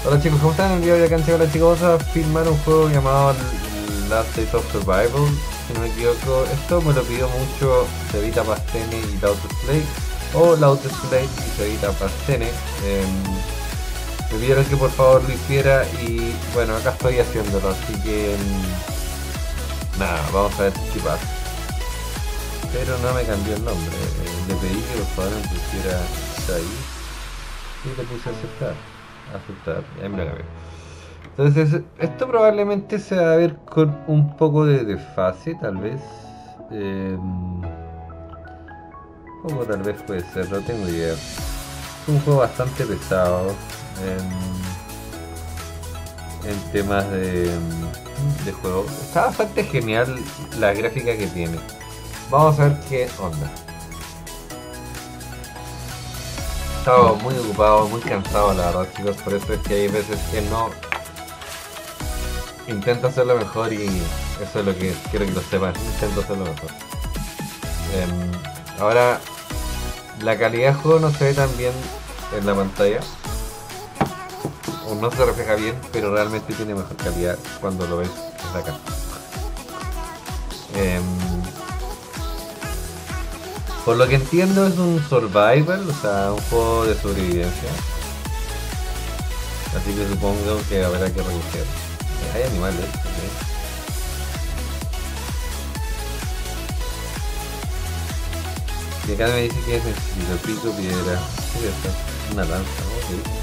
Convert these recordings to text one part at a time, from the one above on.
Hola chicos, ¿cómo están? El día de hoy acá en Chicos, chicos, vamos a filmar un juego llamado Last Days of Survival, si no me equivoco. Esto me lo pidió mucho Cevita Pastene y Lauteslay, o Lauteslay y Cevita Pastene. Me pidieron que por favor lo hiciera y bueno, acá estoy haciéndolo, así que nada, vamos a ver qué pasa. Pero no me cambió el nombre, le pedí que por favor me pusiera ahí y le puse aceptar, y ahí me lo cambié. Entonces, esto probablemente se va a ver con un poco de desfase, tal vez. Un poco tal vez puede ser, no tengo idea. Es un juego bastante pesado en temas de juego. Está bastante genial la gráfica que tiene. Vamos a ver qué onda. Estaba muy ocupado, muy cansado la verdad chicos, por eso es que hay veces que no intento hacerlo mejor y eso es lo que quiero que lo sepan, intento hacerlo mejor. Ahora la calidad del juego no se ve tan bien en la pantalla, o no se refleja bien, pero realmente tiene mejor calidad cuando lo ves desde acá. Por lo que entiendo es un survival, o sea, un juego de sobrevivencia. Así que supongo que habrá que recoger. Hay animales, ¿okay? Y acá me dice que es sencillo, pico, piedra. ¿Qué es esto? Una lanza, ¿no? Ok.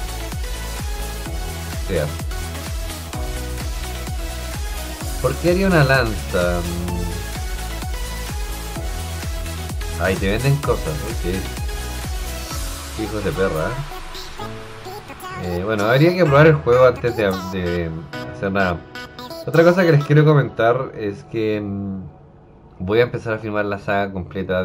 Sea. ¿Por qué haría una lanza? Ahí te venden cosas, ok. Hijos de perra. Bueno, habría que probar el juego antes de hacer nada. Otra cosa que les quiero comentar es que voy a empezar a filmar la saga completa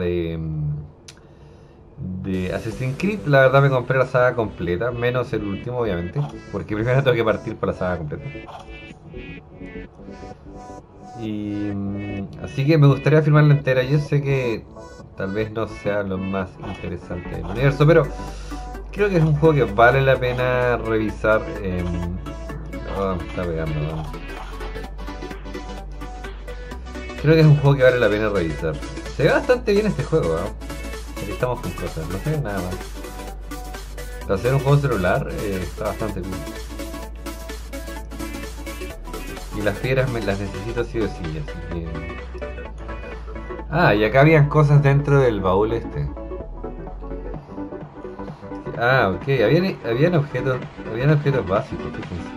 de Assassin's Creed. La verdad me compré la saga completa, menos el último obviamente, porque primero tengo que partir por la saga completa. Y así que me gustaría filmarla entera. Yo sé que tal vez no sea lo más interesante del universo, pero creo que es un juego que vale la pena revisar. Oh, me está pegando, ¿no? Creo que es un juego que vale la pena revisar. Se ve bastante bien este juego, ¿no? Aquí estamos con cosas, no se ve nada más. Para hacer un juego celular está bastante cool. Y las piedras me las necesito sí o sí, así que... Ah, y acá habían cosas dentro del baúl este. Ah, ok, habían objetos básicos, fíjense.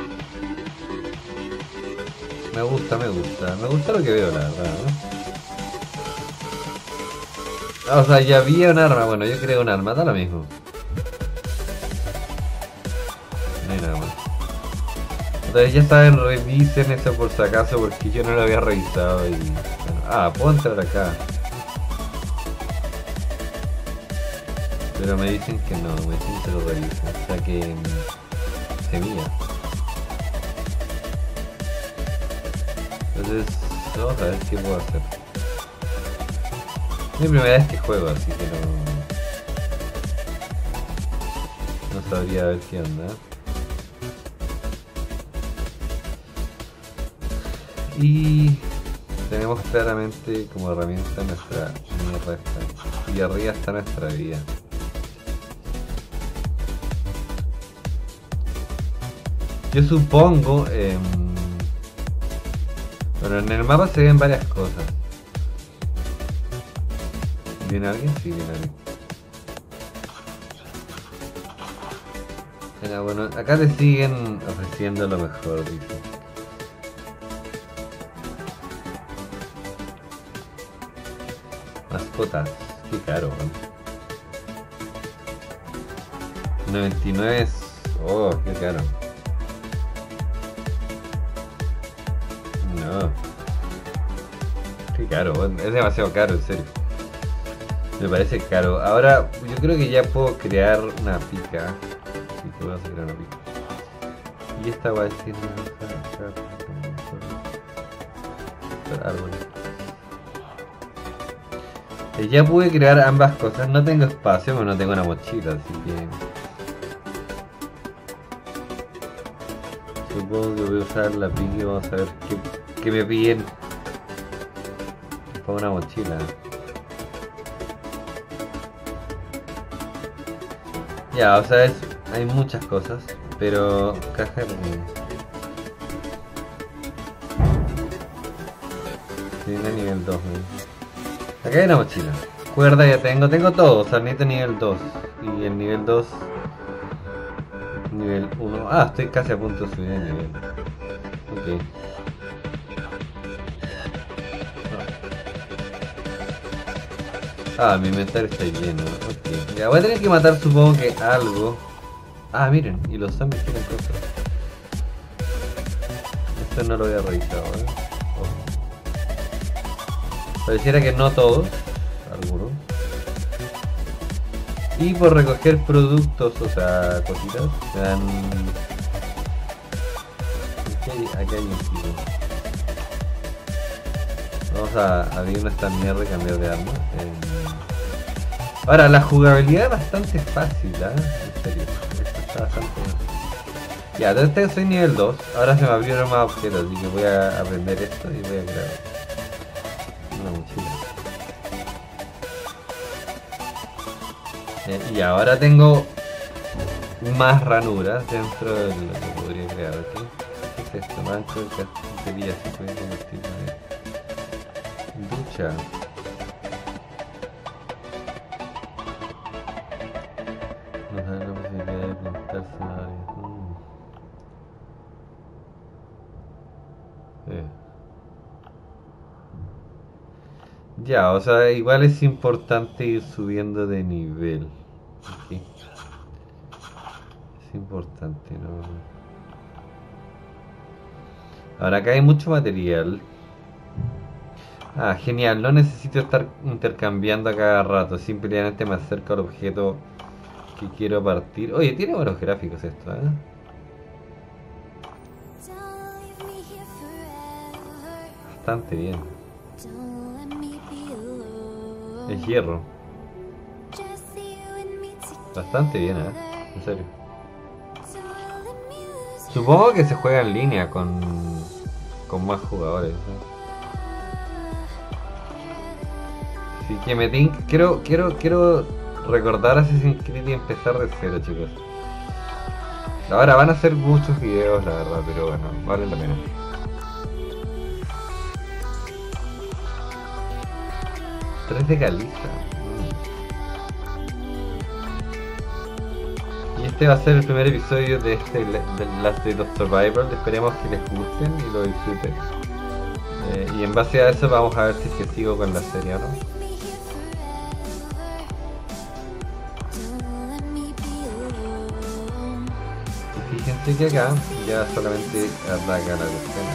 Me gusta lo que veo, la verdad, ¿no? O sea, ya había un arma, bueno, yo creo un arma, da lo mismo. No hay nada más. Entonces ya saben, revisen eso por si acaso, porque yo no lo había revisado y... Bueno, puedo entrar acá. Pero me dicen que no, me dicen que lo revisen, o sea que... semilla. Entonces, vamos a ver qué puedo hacer. Es mi primera vez que juego, así que no sabría ver qué onda. Y tenemos claramente como herramienta nuestra resta. Y arriba está nuestra vida. Yo supongo... bueno, en el mapa se ven varias cosas. ¿Viene alguien? Sí, viene alguien. Pero bueno, acá te siguen ofreciendo lo mejor, dice. Mascotas, qué caro, ¿no? 99 es... oh, qué caro. No. Qué caro, bueno, es demasiado caro, en serio. Me parece caro. Ahora, yo creo que ya puedo crear una pica. Sí, que voy a crear una pica. Y esta va a decir... árboles. Ya pude crear ambas cosas, no tengo espacio, pero no tengo una mochila, así que... supongo que voy a usar la pique y vamos a ver qué me piden para una mochila. Ya, o sea, hay muchas cosas, pero caja de tiene nivel 2, ¿no? Acá hay una mochila. Cuerda ya tengo todo, o sea, necesito nivel 2. Y el nivel 2, nivel 1. Ah, estoy casi a punto de subir el nivel. Ok. Ah, mi inventario está lleno. Ok. Ya voy a tener que matar, supongo que algo. Ah, miren, y los zombies tienen cosas. Esto no lo había revisado, ¿eh? Pareciera que no todos, algunos. Y por recoger productos, o sea, cositas, me dan... Aquí hay un tipo. Vamos a abrir esta mierda y cambiar de arma. Ahora, la jugabilidad es bastante fácil, ¿eh? En serio, está bastante bien. Ya, desde soy nivel 2, ahora se me abrieron más objetos, así que voy a aprender esto y voy a crear una mochila. Y ahora tengo más ranuras dentro de lo que podría crear aquí. ¿Qué es esto? Banco de cafetería, se puede convertir en ducha. Nos da la posibilidad de pintarse en área. Ya, o sea, igual es importante ir subiendo de nivel. Okay. Es importante, ¿no? Ahora acá hay mucho material. Ah, genial, no necesito estar intercambiando a cada rato, simplemente me acerco al objeto que quiero partir. Oye, tiene buenos gráficos esto, ¿eh? Bastante bien. Es hierro. Bastante bien, ¿eh? En serio. Supongo que se juega en línea con más jugadores, ¿no? Así que quiero recordar Assassin's Creed y empezar de cero, chicos. Ahora van a ser muchos videos, la verdad, pero bueno, vale la pena. Tres de caliza. Y este va a ser el primer episodio de del Last Day of Survival. Esperemos que les gusten y lo disfruten. Y en base a eso vamos a ver si es que sigo con la serie o no. Y fíjense que acá ya solamente ataca la cuestión.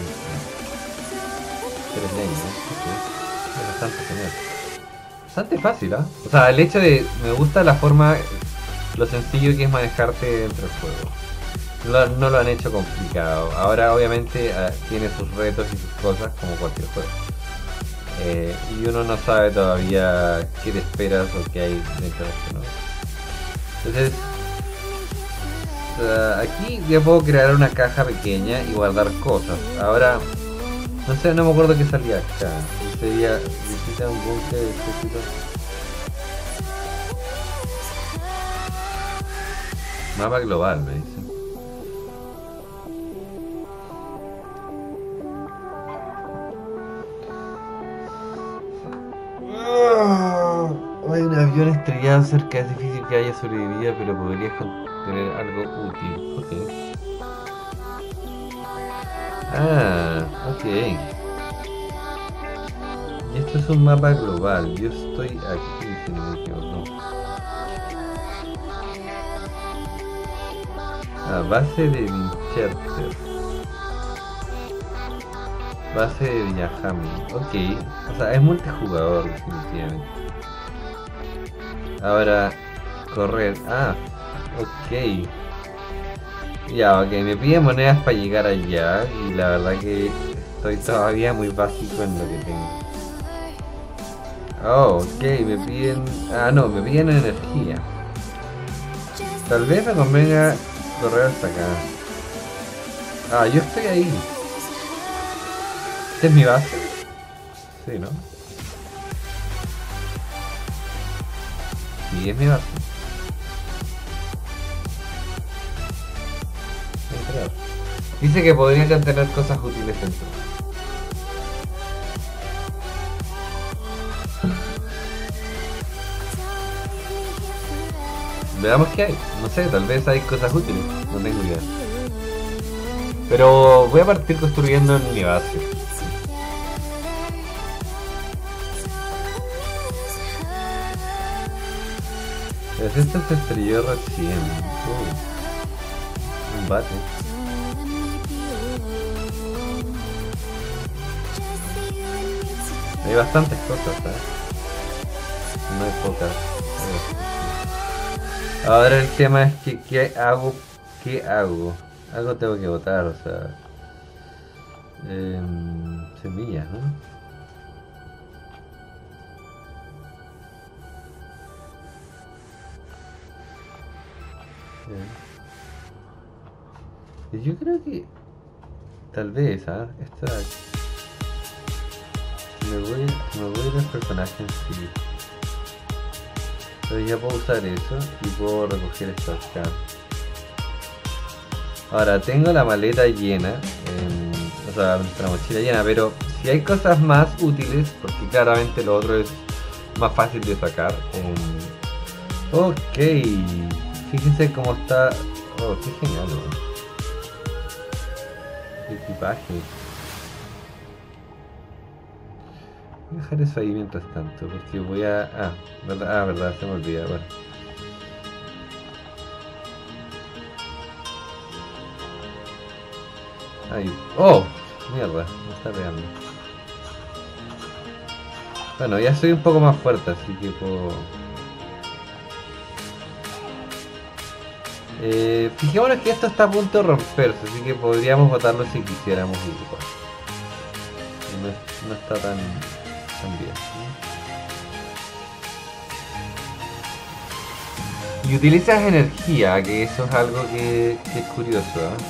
Tres leñas, es bastante genial. Bastante fácil, ¿ah? O sea, el hecho de... Me gusta la forma... Lo sencillo que es manejarte dentro del juego. No lo han hecho complicado. Ahora obviamente tiene sus retos y sus cosas como cualquier juego. Y uno no sabe todavía qué te esperas o qué hay dentro de esto, ¿no? Entonces... aquí ya puedo crear una caja pequeña y guardar cosas. Ahora... No sé, no me acuerdo qué salía acá. Sería visita un búnker de ejército. Mapa global, me dicen. Hay un avión estrellado cerca, es difícil que haya sobrevivido, pero podrías tener algo útil. Ok. Ah, ok. Y esto es un mapa global. Yo estoy aquí, si no me equivoco. Ah, base de Winchester. Base de Villajami. Ok. O sea, es multijugador, definitivamente. Ahora, correr. Ah, ok. Ya, ok, me piden monedas para llegar allá y la verdad que estoy todavía muy básico en lo que tengo. Oh, ok, me piden... Ah, no, me piden energía. Tal vez me convenga correr hasta acá. Ah, yo estoy ahí. ¿Esta es mi base? Sí, ¿no? Sí, es mi base. Voy a entrar. Dice que podrían tener cosas útiles dentro. Veamos qué hay. No sé, tal vez hay cosas útiles. No tengo idea. Pero voy a partir construyendo en mi base. Pues esto se estrelló recién. Un bate. Hay bastantes cosas, ¿eh? No hay pocas. Ahora el tema es que ¿qué hago? ¿Qué hago? Algo tengo que botar, o sea... semillas, ¿no? Bien. Y yo creo que... Tal vez, ¿ah? Esta... Me voy del personaje en sí. Pero ya puedo usar eso y puedo recoger esto acá. Ahora tengo la maleta llena, o sea, la mochila llena, pero si hay cosas más útiles, porque claramente lo otro es más fácil de sacar. Ok, fíjense cómo está. Oh, qué genial, ¿no? Equipaje. Voy a dejar eso ahí mientras tanto, porque voy a... verdad, se me olvida, bueno. Ahí. ¡Oh! Mierda, me está pegando. Bueno, ya soy un poco más fuerte, así que puedo... fijémonos que esto está a punto de romperse, así que podríamos botarlo si quisiéramos igual. No está tan bien, ¿no? Y utilizas energía, que eso es algo que es curioso, ¿eh?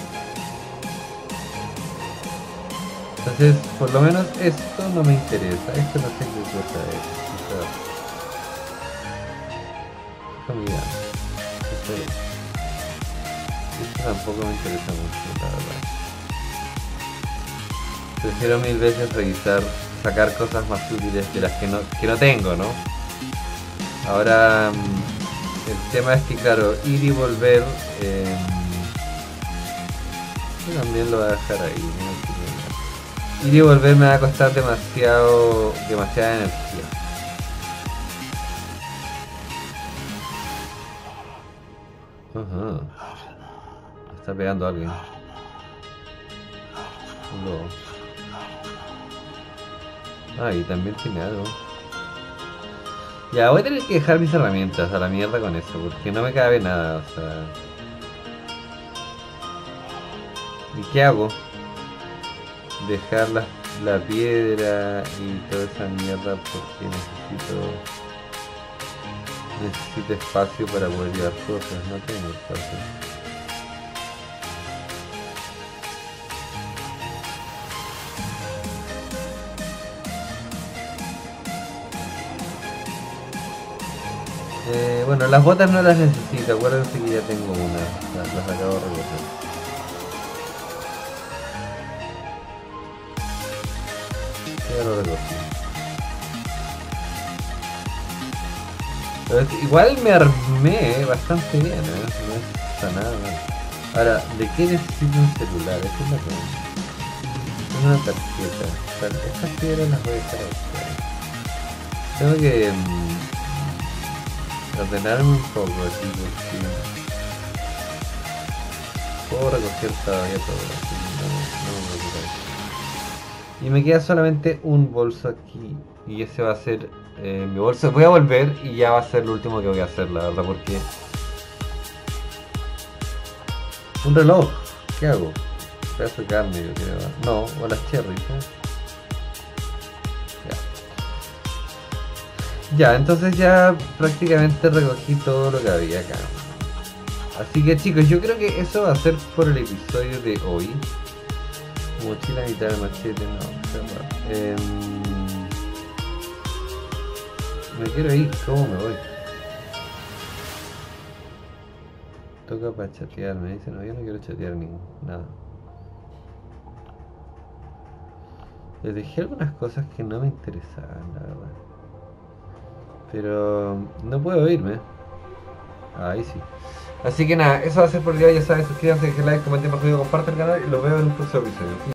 Entonces, por lo menos esto no me interesa. Esto no sé qué cosa es. Déjame mirar. Esto tampoco me interesa mucho, la verdad. Prefiero mil veces revisar, sacar cosas más útiles que las que no tengo, ¿no? Ahora, el tema es que, claro, ir y volver... yo también lo voy a dejar ahí, ¿no? Ir y volver me va a costar demasiada energía. Ajá. Me está pegando alguien. Un lobo. Ah, y también tiene algo. Ya, voy a tener que dejar mis herramientas a la mierda con eso, porque no me cabe nada, o sea... ¿Y qué hago? Dejar la piedra y toda esa mierda porque necesito espacio para poder llevar cosas, no tengo espacio. Bueno, las botas no las necesito, acuérdense que ya tengo una, las acabo de recoger. Ya lo recogí. Pero igual me armé bastante bien, no está nada mal. Ahora, ¿de qué necesito un celular? Esa es la pregunta. Es una tarjeta. Estas piedras las voy a dejar a ustedes. Tengo que ordenarme un poco así porque puedo recoger todavía todo, así no me preocupa. Y me queda solamente un bolso aquí y ese va a ser mi bolso. Voy a volver y ya va a ser lo último que voy a hacer, la verdad, porque... Un reloj, ¿qué hago? Pedazo de carne, yo creo. No, o las cherries, ¿eh? Ya, entonces ya prácticamente recogí todo lo que había acá. Así que chicos, yo creo que eso va a ser por el episodio de hoy. Mochila militar, machete, no, qué raro. Me quiero ir, ¿cómo me voy? Toca para chatear, me dice, no, yo no quiero chatear nada. Les dejé algunas cosas que no me interesaban, la verdad. Pero no puedo irme. Ahí sí. Así que nada, eso va a ser por el día, ya saben, suscríbanse, dejen like, comenten, por favor, compartan el canal y los veo en un próximo episodio.